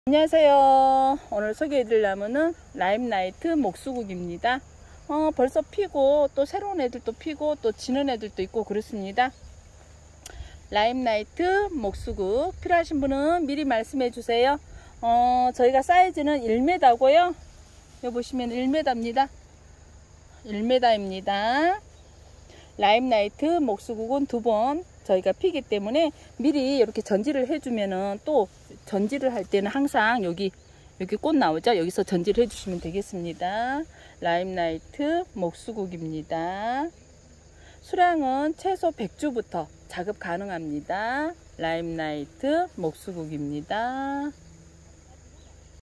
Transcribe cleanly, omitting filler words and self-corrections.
안녕하세요. 오늘 소개해드릴 나무는 라임나이트 목수국입니다. 벌써 피고 또 새로운 애들도 피고 또 지는 애들도 있고 그렇습니다. 라임나이트 목수국 필요하신 분은 미리 말씀해 주세요. 저희가 사이즈는 1m고요. 여기 보시면 1m입니다. 1m입니다. 라임나이트 목수국은 2번 저희가 피기 때문에 미리 이렇게 전지를 해주면은 또 전지를 할 때는 항상 여기 꽃 나오죠. 여기서 전지를 해주시면 되겠습니다. 라임나이트 목수국입니다. 수량은 최소 100주부터 작업 가능합니다. 라임나이트 목수국입니다.